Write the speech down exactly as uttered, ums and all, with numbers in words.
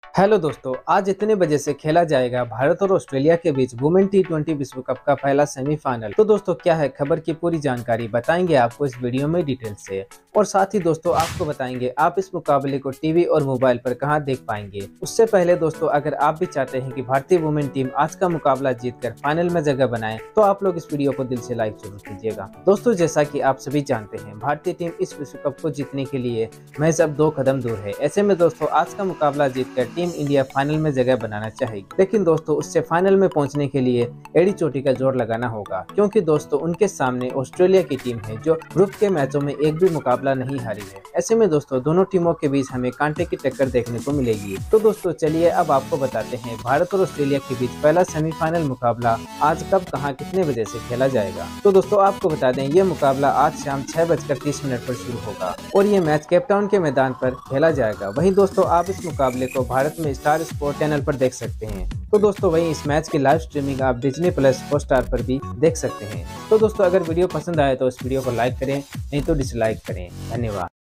Hello दोस्तों, आज इतने बजे से खेला जाएगा भारत और ऑस्ट्रेलिया के बीच वुमेन टी ट्वेंटी विश्व कप का पहला सेमीफाइनल। तो दोस्तों, क्या है खबर की पूरी जानकारी बताएंगे आपको इस वीडियो में डिटेल से। और साथ ही दोस्तों आपको बताएंगे आप इस मुकाबले को टीवी और मोबाइल पर कहां देख पाएंगे। उससे पहले दोस्तों, अगर आप भी चाहते हैं कि भारतीय वुमेन टीम आज का मुकाबला जीतकर फाइनल में जगह बनाए, तो आप लोग इस वीडियो को दिल से लाइक जरूर कीजिएगा। दोस्तों, जैसा कि आप सभी जानते हैं, भारतीय टीम इस विश्व कप को जीतने के लिए महज अब दो कदम दूर है। ऐसे में दोस्तों, आज का मुकाबला जीतकर टीम इंडिया फाइनल में जगह बनाना चाहेगी, लेकिन दोस्तों उससे फाइनल में पहुंचने के लिए एड़ी चोटी का जोर लगाना होगा, क्योंकि दोस्तों उनके सामने ऑस्ट्रेलिया की टीम है जो ग्रुप के मैचों में एक भी मुकाबला नहीं हारी है। ऐसे में दोस्तों दोनों टीमों के बीच हमें कांटे की टक्कर देखने को मिलेगी। तो दोस्तों चलिए अब आपको बताते हैं भारत और ऑस्ट्रेलिया के बीच पहला सेमीफाइनल मुकाबला आज कब, कहां, कितने बजे से खेला जाएगा। तो दोस्तों आपको बता दें, ये मुकाबला आज शाम छह बजकर तीस मिनट पर शुरू होगा और ये मैच केपटाउन के मैदान पर खेला जाएगा। वहीं दोस्तों आप इस मुकाबले को भारत में स्टार स्पोर्ट चैनल पर देख सकते हैं। तो दोस्तों वहीं इस मैच की लाइव स्ट्रीमिंग आप डिज्नी प्लस हॉटस्टार पर भी देख सकते हैं। तो दोस्तों अगर वीडियो पसंद आए तो इस वीडियो को लाइक करें, नहीं तो डिसलाइक करें। धन्यवाद।